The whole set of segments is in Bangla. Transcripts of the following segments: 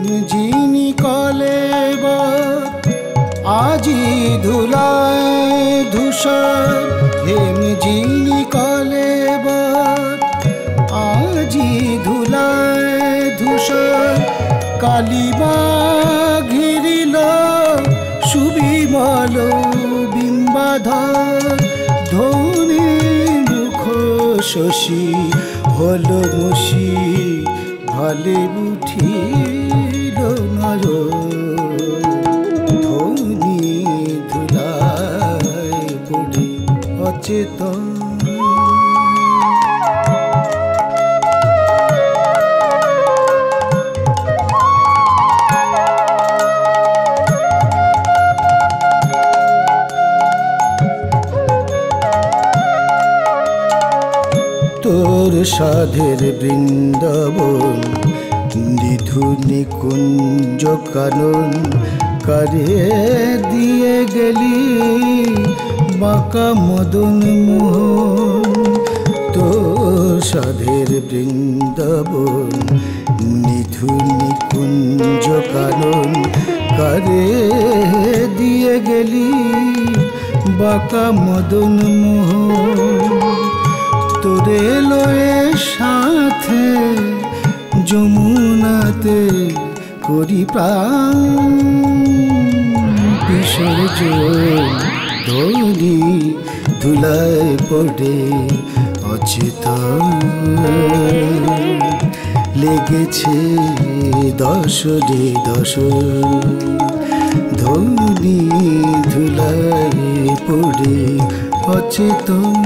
যিনি কলেবর আজি ধুলায় ধূসর হেম যিনি কলেবর আজি ধুলায় ধূসর কালিমা ঘিরিল সুবিমল বিম্বাধর ধনী মুখ শশী হল মুশি ভালে উঠিল নর ধনী ধুলায় পড়ে অচেতন তোর সাধের বৃন্দাবন নিধু নিকুঞ্জ কানন কারে দিয়ে গেলি বাঁকা মদন মোহন তোর সাধের বৃন্দাবন নিধু নিকুঞ্জ কানন কারে দিয়ে গেলি বাঁকা মদন মোহন তোরে লয়ে সাথে যমুনাতে করি প্রাণ বিসর্জন ধনী ধুলায় পড়ে অচেতন লেগেছে দশরে দশ ধনী ধুলায় পড়ে অচেতন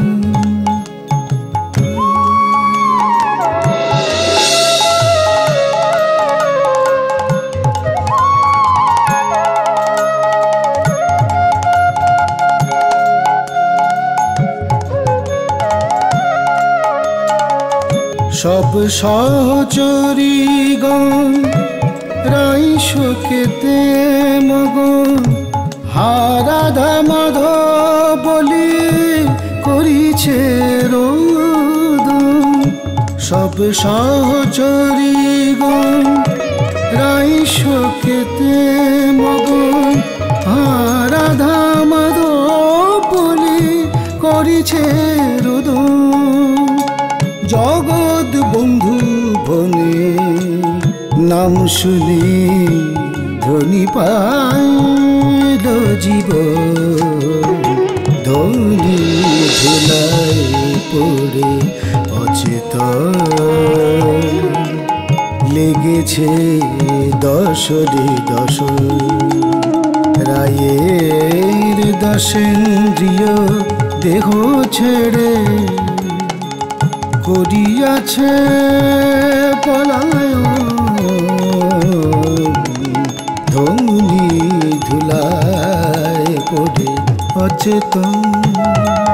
সব সহচরীগণ রাই শোকেতে মগন হারাধা মাধব বলি করিছে রোদন সব সহচরীগণ রাই শোকেতে মগন হারাধা মাধব বলি করিছে রোদন জগৎ বন্ধু বনে নাম শুনি ধনী পাইল জীব ধনী ধুলায় পড়ে অচেতন লেগেছে দশরে দশ রায়ের দশেন্দ্রিয় দেহ ছেড়ে করিয়াছে পলায়ন ধনী ধুলায় পড়ে অচেতন।